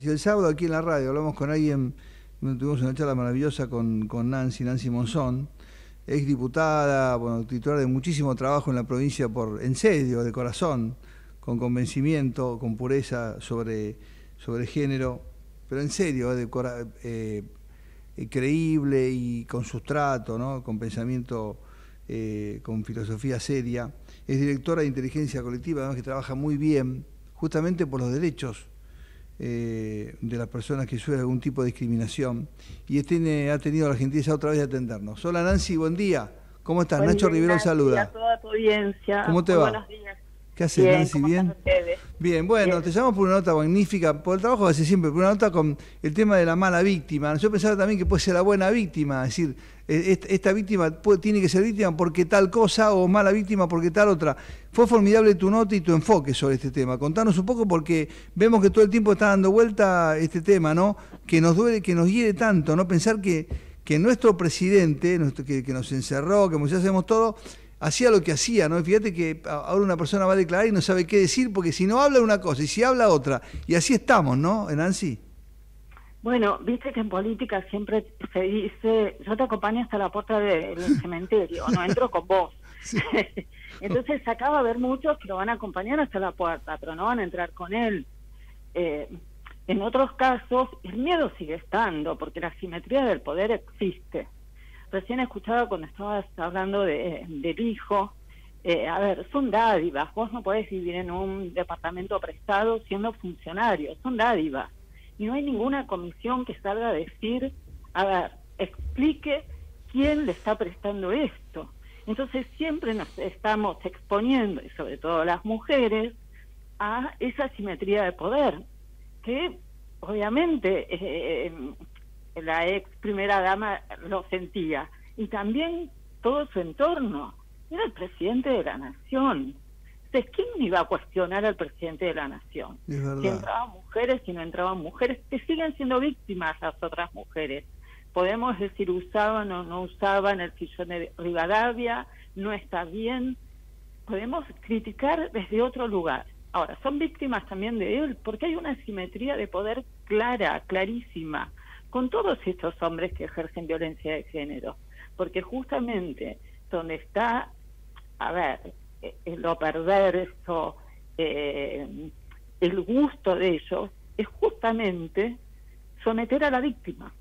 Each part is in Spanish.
El sábado aquí en la radio hablamos con alguien, tuvimos una charla maravillosa con Nancy Monzón, ex diputada, bueno, titular de muchísimo trabajo en la provincia en serio, de corazón, con convencimiento, con pureza sobre género, pero en serio, creíble y con sustrato, ¿no? Con pensamiento, con filosofía seria. Es directora de inteligencia colectiva, además que trabaja muy bien, justamente por los derechos de las personas que sufren algún tipo de discriminación, y ha tenido la gentileza otra vez de atendernos. Hola Nancy, buen día. ¿Cómo estás? Buen Nacho día, Riverol saluda. a toda tu audiencia. ¿Cómo te Muy va? buenos días. ¿Qué haces, Bien, Nancy? ¿cómo ¿Bien? están ustedes? Bien, bueno, Bien. te llamo por una nota magnífica, por el trabajo que hace siempre, por una nota con el tema de la mala víctima. Yo pensaba también que puede ser la buena víctima, es decir, esta víctima tiene que ser víctima porque tal cosa o mala víctima porque tal otra. Fue formidable tu nota y tu enfoque sobre este tema. Contanos un poco porque vemos que todo el tiempo está dando vuelta este tema, ¿no? Que nos duele, que nos hiere tanto, ¿no? Pensar que nuestro presidente, que nos encerró, que ya hacemos todo, hacía lo que hacía, ¿no? Y fíjate que ahora una persona va a declarar y no sabe qué decir, porque si no habla una cosa y si habla otra. Y así estamos, ¿no, Nancy? Bueno, viste que en política siempre se dice, yo te acompaño hasta la puerta del cementerio, no entro con vos. Sí. Entonces acá va a haber muchos que lo van a acompañar hasta la puerta, pero no van a entrar con él. En otros casos, el miedo sigue estando, porque la asimetría del poder existe. Recién escuchaba cuando estabas hablando del hijo, a ver, son dádivas, vos no podés vivir en un departamento prestado siendo funcionario, son dádivas, y no hay ninguna comisión que salga a decir, a ver, explique quién le está prestando esto. Entonces siempre nos estamos exponiendo, y sobre todo las mujeres, a esa asimetría de poder, que obviamente la ex primera dama lo sentía, y también todo su entorno. Era el presidente de la nación. Entonces, ¿quién iba a cuestionar al presidente de la nación? Es verdad. Si entraban mujeres, si no entraban mujeres, que siguen siendo víctimas las otras mujeres. Podemos decir usaban o no usaban el sillón de Rivadavia, no está bien. Podemos criticar desde otro lugar. Ahora, son víctimas también de él, porque hay una asimetría de poder clara, clarísima, con todos estos hombres que ejercen violencia de género, porque justamente donde está, a ver, lo perverso, el gusto de ellos, es justamente someter a la víctima.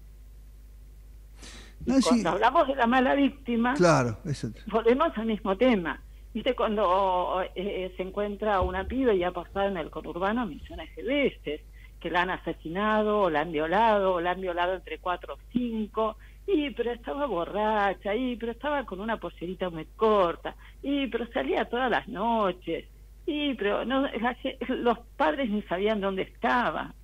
Y cuando hablamos de la mala víctima, claro, volvemos al mismo tema. ¿Viste? Cuando se encuentra una piba y ha pasado en el conurbano millones de veces, que la han asesinado, o la han violado entre 4 o 5, pero estaba borracha, pero estaba con una pollerita muy corta, pero salía todas las noches, pero no, los padres ni sabían dónde estaba.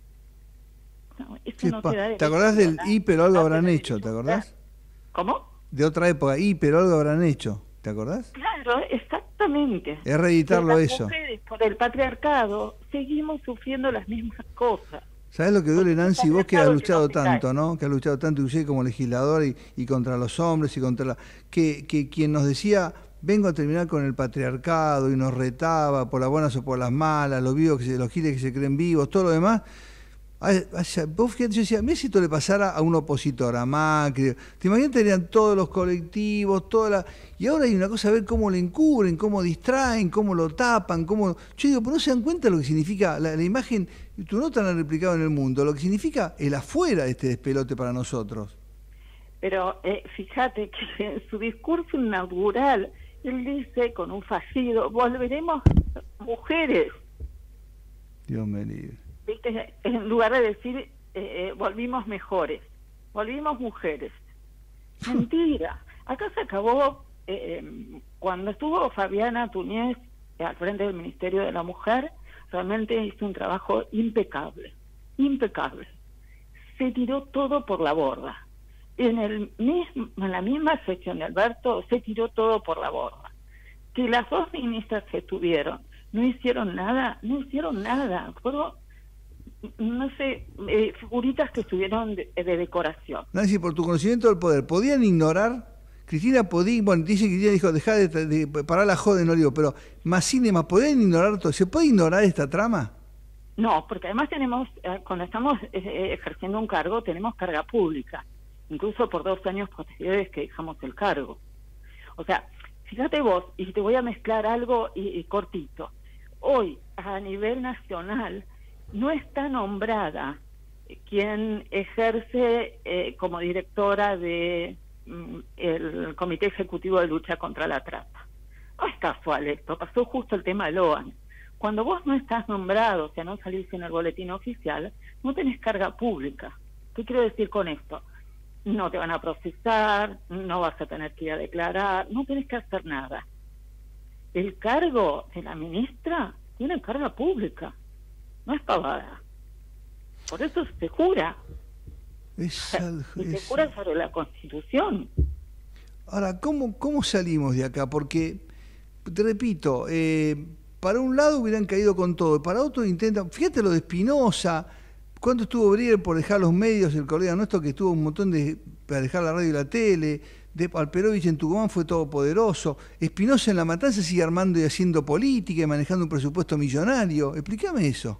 No, eso no te da ¿Te acordás del pero algo habrán hecho? ¿Te acordás? ¿Cómo? De otra época, pero algo habrán hecho. ¿Te acordás? Claro, exactamente. Es reeditarlo las eso. Mujeres, por el patriarcado, seguimos sufriendo las mismas cosas. ¿Sabés lo que duele, Nancy? Vos que has luchado tanto, ¿no? Que has luchado tanto, inclusive como legislador y contra los hombres y contra que quien nos decía, vengo a terminar con el patriarcado y nos retaba por las buenas o por las malas, los giles que se creen vivos, todo lo demás. Vos fíjate, yo decía, mira si esto le pasara a un opositor, a Macri, te imaginas, tenían todos los colectivos, y ahora hay una cosa, a ver cómo le encubren, cómo distraen, cómo lo tapan, yo digo, pero no se dan cuenta lo que significa la imagen, tu nota la han replicado en el mundo, lo que significa el afuera de este despelote para nosotros. Pero fíjate que en su discurso inaugural, él dice con un fallido, volveremos mujeres. Dios me libre. ¿Viste? En lugar de decir volvimos mejores, volvimos mujeres. Mentira. Acá se acabó cuando estuvo Fabiana Túñez al frente del Ministerio de la Mujer, realmente hizo un trabajo impecable, impecable. Se tiró todo por la borda. En la misma sección de Alberto se tiró todo por la borda. Que las dos ministras que estuvieron no hicieron nada, fueron, no sé, figuritas que estuvieron de decoración. Nancy, por tu conocimiento del poder, ¿podían ignorar? Cristina podía, bueno, dice que Cristina dijo, dejá de parar la joda, no digo, pero más cine, más, ¿podían ignorar todo? ¿Se puede ignorar esta trama? No, porque además tenemos, cuando estamos ejerciendo un cargo, tenemos carga pública, incluso por 2 años posteriores que dejamos el cargo. O sea, fíjate vos, y te voy a mezclar algo y cortito. Hoy, a nivel nacional, no está nombrada quien ejerce como directora de el Comité Ejecutivo de Lucha contra la Trata. No es casual esto, pasó justo el tema de Loan. Cuando vos no estás nombrado, o sea, no salís en el boletín oficial, no tenés carga pública. ¿Qué quiero decir con esto? No te van a procesar, no vas a tener que ir a declarar, no tenés que hacer nada. El cargo de la ministra tiene carga pública, no es pavada. Por eso se jura. Y se jura sobre la Constitución. Ahora, ¿cómo salimos de acá? Porque, te repito, para un lado hubieran caído con todo, para otro intentan, fíjate lo de Espinosa, cuánto estuvo Brier por dejar los medios, el colega nuestro que estuvo un montón para dejar la radio y la tele, de Alperovich en Tucumán fue todopoderoso, Espinosa en La Matanza sigue armando y haciendo política y manejando un presupuesto millonario, explícame eso.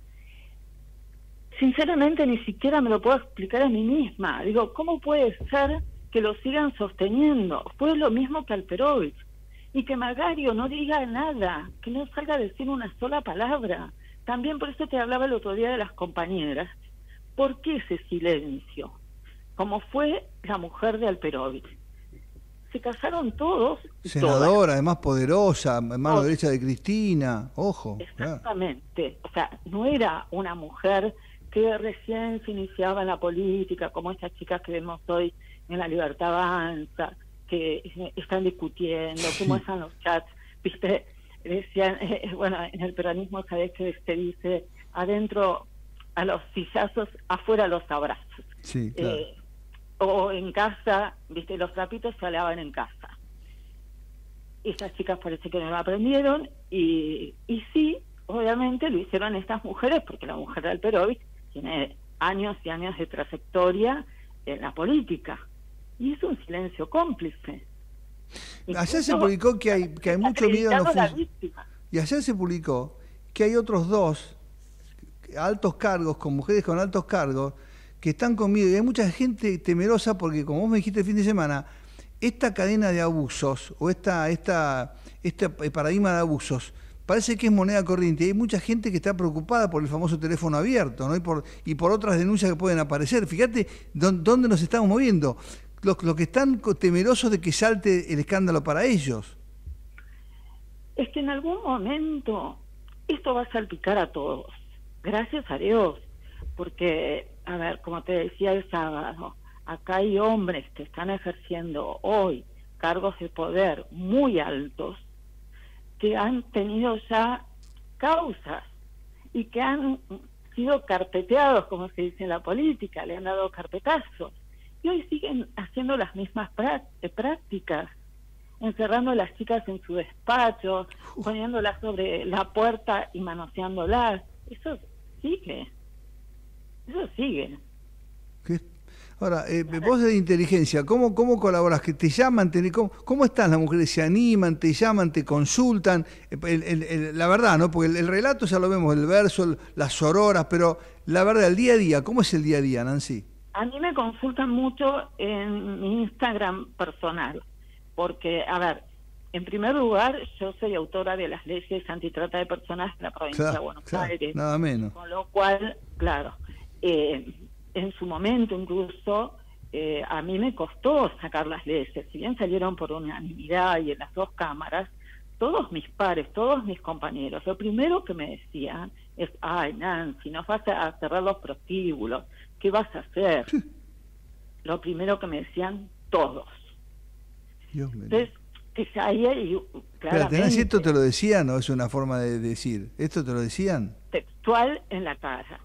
Sinceramente ni siquiera me lo puedo explicar a mí misma. Digo, ¿cómo puede ser que lo sigan sosteniendo? Fue lo mismo que Alperovich. Y que Magario no diga nada, que no salga a decir una sola palabra. También por eso te hablaba el otro día de las compañeras. ¿Por qué ese silencio? Como fue la mujer de Alperovich. Se casaron todos. Senadora, todas. además poderosa, mano derecha de Cristina, ojo. Exactamente. O sea, no era una mujer que recién se iniciaba en la política, como estas chicas que vemos hoy en La Libertad Avanza, que están discutiendo, cómo están los chats, viste, decían, bueno, en el peronismo sabés que se dice, adentro a los sillazos, afuera a los abrazos. Sí, claro. O en casa, viste, los trapitos se lavan en casa. Estas chicas parece que no lo aprendieron, y sí, obviamente lo hicieron estas mujeres, porque la mujer de Alperovich tiene años y años de trayectoria en la política. Y es un silencio cómplice. Ayer se publicó que hay mucho miedo en los y ayer se publicó que hay otros 2 altos cargos, con mujeres con altos cargos, que están con miedo. Y hay mucha gente temerosa porque, como vos me dijiste el fin de semana, esta cadena de abusos, o este paradigma de abusos, parece que es moneda corriente. Hay mucha gente que está preocupada por el famoso teléfono abierto, ¿no? y por otras denuncias que pueden aparecer. Fíjate dónde nos estamos moviendo. Los que están temerosos de que salte el escándalo para ellos. Es que en algún momento esto va a salpicar a todos, gracias a Dios, porque, a ver, como te decía el sábado, acá hay hombres que están ejerciendo hoy cargos de poder muy altos, que han tenido ya causas y que han sido carpeteados, como se dice en la política, le han dado carpetazos. Y hoy siguen haciendo las mismas prácticas, encerrando a las chicas en su despacho, poniéndolas sobre la puerta y manoseándolas. Eso sigue. ¿Qué? Ahora, vos de inteligencia, ¿cómo colaborás? ¿Que te llaman? ¿Cómo están las mujeres? ¿Se animan, te llaman, te consultan? La verdad, ¿no? Porque el relato ya lo vemos, el verso, las sororas, pero la verdad, el día a día, ¿cómo es el día a día, Nancy? A mí me consultan mucho en mi Instagram personal, porque, a ver, en primer lugar, yo soy autora de las leyes antitrata de personas de la provincia de Buenos Aires. Nada menos. Con lo cual, claro, en su momento incluso, a mí me costó sacar las leyes. Si bien salieron por unanimidad y en las 2 cámaras, todos mis pares, todos mis compañeros, lo primero que me decían es, ay, Nancy, nos vas a cerrar los prostíbulos, ¿qué vas a hacer? Lo primero que me decían todos. Dios mío. Entonces, que ahí hay claramente... Espérate, ¿esto te lo decían o es una forma de decir? ¿Esto te lo decían? Textual en la cara.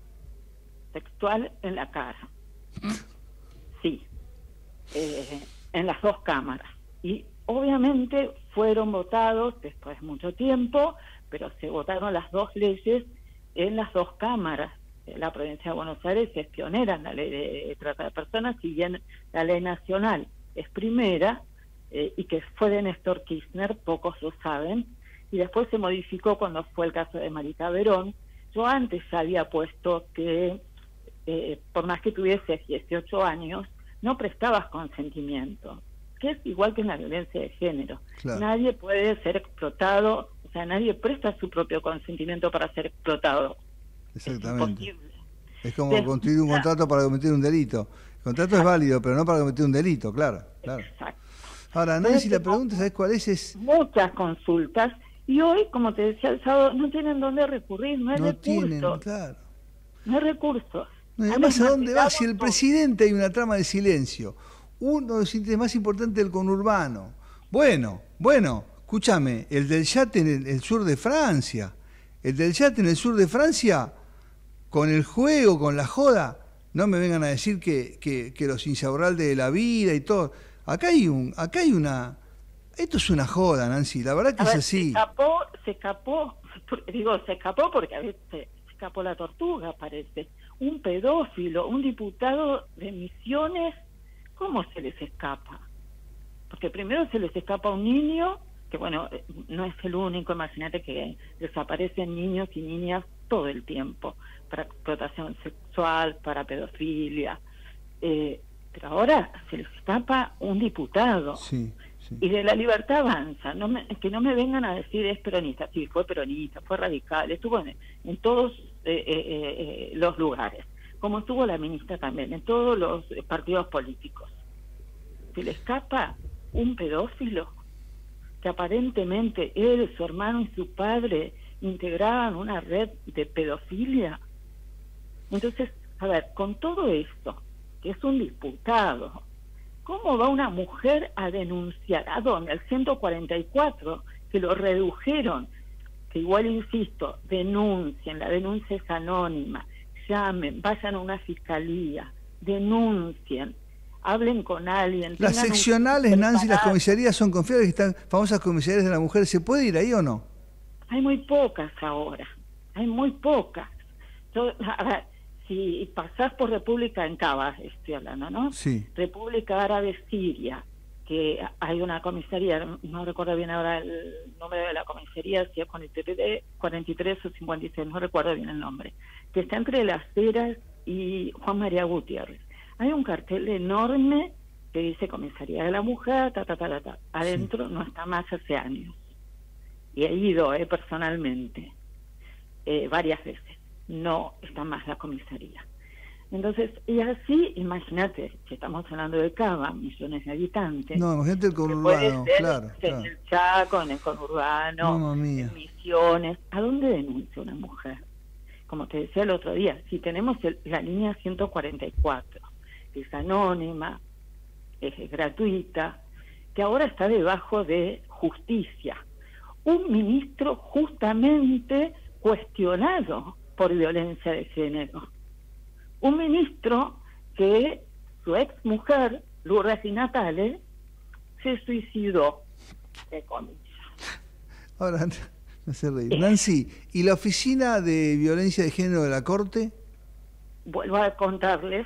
Sí. En las 2 cámaras. Y obviamente fueron votados después de mucho tiempo, pero se votaron las 2 leyes en las 2 cámaras. La provincia de Buenos Aires es pionera en la ley de trata de personas, si bien la ley nacional es primera, y que fue de Néstor Kirchner, pocos lo saben, y después se modificó cuando fue el caso de Marita Verón, yo antes ya había puesto que por más que tuvieses 18 años, no prestabas consentimiento, que es igual que en la violencia de género. Claro. Nadie puede ser explotado, o sea, nadie presta su propio consentimiento para ser explotado. Exactamente. Es imposible. Es como construir un contrato para cometer un delito. El contrato es válido, pero no para cometer un delito, claro. Exacto. Ahora, Nancy, la pregunta, ¿sabes cuál es? Muchas consultas, y hoy, como te decía el sábado, no tienen dónde recurrir, no hay recursos. Tienen, claro. No hay recursos. No, y además, ¿a dónde va? Si el presidente hay una trama de silencio, uno de los índices más importantes del conurbano. Bueno, escúchame, el del yate en el sur de Francia, con el juego, con la joda, no me vengan a decir que los insaurraldes de la vida y todo. Acá hay una... Esto es una joda, Nancy, la verdad que es así. Se escapó porque a veces se escapó la tortuga, parece. Un pedófilo, un diputado de Misiones, ¿cómo se les escapa? Porque primero se les escapa un niño, que bueno, no es el único, imagínate que desaparecen niños y niñas todo el tiempo, para explotación sexual, para pedofilia, pero ahora se les escapa un diputado. Sí. Y de La Libertad Avanza, que no me vengan a decir es peronista. Sí, fue peronista, fue radical, estuvo en todos los lugares, como estuvo la ministra también, en todos los partidos políticos. Se le escapa un pedófilo que aparentemente él, su hermano y su padre integraban una red de pedofilia. Entonces, a ver, con todo esto, que es un diputado, ¿cómo va una mujer a denunciar? ¿A dónde? Al 144, que lo redujeron. Que igual, insisto, denuncien, la denuncia es anónima, llamen, vayan a una fiscalía, denuncien, hablen con alguien. Las seccionales, Nancy, las comisarías son confiables, estas famosas comisarías de la mujer, ¿se puede ir ahí o no? Hay muy pocas ahora, hay muy pocas. A ver, si pasás por República en Cava, estoy hablando, ¿no? Sí. República Árabe Siria, que hay una comisaría, no recuerdo bien ahora el nombre de la comisaría, si es con el TPD 43 o 56, no recuerdo bien el nombre, que está entre Las Heras y Juan María Gutiérrez. Hay un cartel enorme que dice Comisaría de la Mujer, adentro sí. No está más hace años. Y he ido personalmente varias veces. No está más la comisaría. Entonces, y así, imagínate, si estamos hablando de Cava, millones de habitantes. No, imagínate el conurbano, claro. En el Chaco, en el conurbano, en Misiones. ¿A dónde denuncia una mujer? Como te decía el otro día, si tenemos la línea 144, que es anónima, es gratuita, que ahora está debajo de justicia. Un ministro justamente cuestionado por violencia de género. Un ministro que su ex mujer, Lourdes Di Natale, se suicidó, de comillas. Ahora, no sé reír. Nancy, ¿y la Oficina de Violencia de Género de la Corte? Vuelvo a contarles,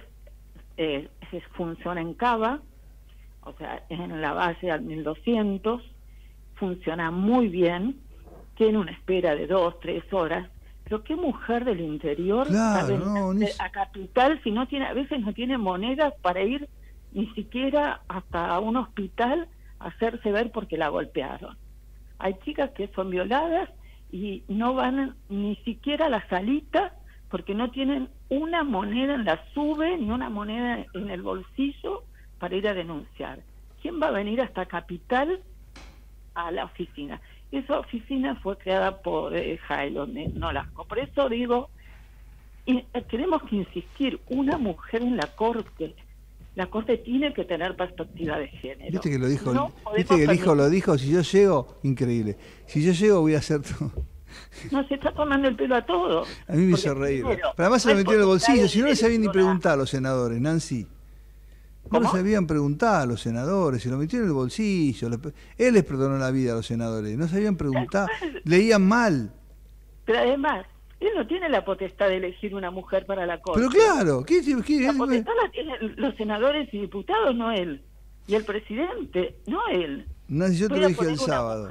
funciona en Cava, o sea, en la base al 1200, funciona muy bien, tiene una espera de 2-3 horas, pero qué mujer del interior a Capital si no tiene, a veces no tiene monedas para ir ni siquiera hasta un hospital a hacerse ver porque la golpearon. Hay chicas que son violadas y no van ni siquiera a la salita porque no tienen una moneda en la SUBE ni una moneda en el bolsillo para ir a denunciar. ¿Quién va a venir hasta Capital a la oficina? Esa oficina fue creada por Jailo Nolasco. Por eso digo, tenemos que insistir, una mujer en la Corte. La Corte tiene que tener perspectiva de género. ¿Viste que lo dijo? ¿Viste que el hijo lo dijo? Si yo llego, increíble. Si yo llego voy a hacer todo. No, se está tomando el pelo a todos. A mí me hizo reír. Pero además se lo metió en el bolsillo. Si no les sabían ni preguntar a los senadores, Nancy. No les sabían preguntar a los senadores, se lo metió en el bolsillo. Él les perdonó la vida a los senadores. No sabían preguntar, leían mal. Pero además, él no tiene la potestad de elegir una mujer para la Corte. Pero claro, la potestad la tienen los senadores y diputados, no él. Y el presidente, no él. No, yo te lo dije el sábado.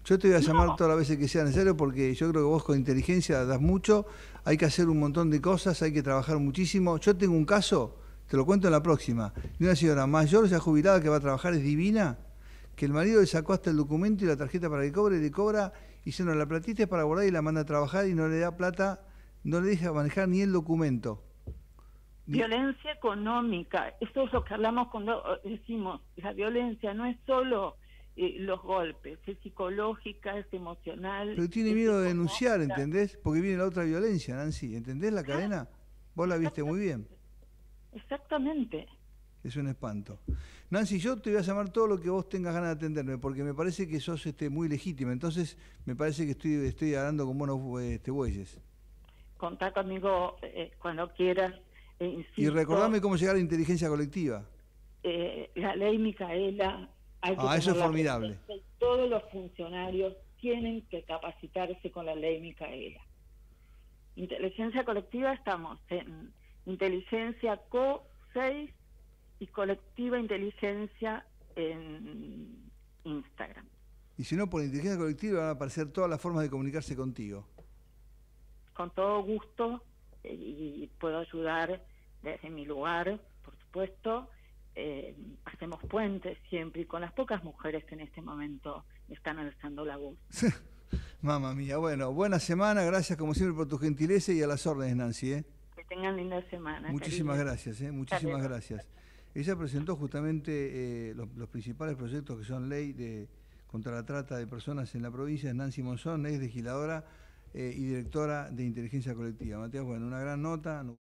Yo te voy a llamar No, todas las veces que sea necesario porque yo creo que vos con inteligencia das mucho, hay que hacer un montón de cosas, hay que trabajar muchísimo. Yo tengo un caso, te lo cuento en la próxima, de una señora mayor, ya jubilada, que va a trabajar, es divina, que el marido le sacó hasta el documento y la tarjeta para que cobre, le cobra, y se nos la platita es para guardar y la manda a trabajar y no le da plata, no le deja manejar ni el documento. violencia económica, eso es lo que hablamos cuando decimos, la violencia no es solo los golpes, es psicológica, es emocional, Pero tiene es miedo de denunciar, económica. ¿entendés? Porque viene la otra violencia, Nancy, ¿entendés la Claro, cadena? Vos la viste muy bien. exactamente. Es un espanto. Nancy, yo te voy a llamar todo lo que vos tengas ganas de atenderme, porque me parece que sos muy legítima. Entonces, me parece que estoy hablando con buenos bueyes. Contá conmigo cuando quieras, Y insisto, recordame cómo llegar a la inteligencia colectiva. la ley Micaela, hay que Ah, eso es tenerla formidable. presente, y todos los funcionarios tienen que capacitarse con la ley Micaela. Inteligencia colectiva estamos en inteligencia CO6 y colectiva inteligencia en Instagram. Y si no, por inteligencia colectiva van a aparecer todas las formas de comunicarse contigo. Con todo gusto y puedo ayudar desde mi lugar, por supuesto. Hacemos puentes siempre y con las pocas mujeres que en este momento están alzando la voz. Mamma mía, bueno, buena semana, gracias como siempre por tu gentileza y a las órdenes, Nancy, ¿eh? Que tengan linda semana. Muchísimas Cariño. gracias, muchísimas Hasta luego. gracias. Ella presentó justamente los principales proyectos que son ley contra la trata de personas en la provincia, es Nancy Monzón, ex legisladora y directora de Inteligencia Colectiva. Matías, bueno, una gran nota.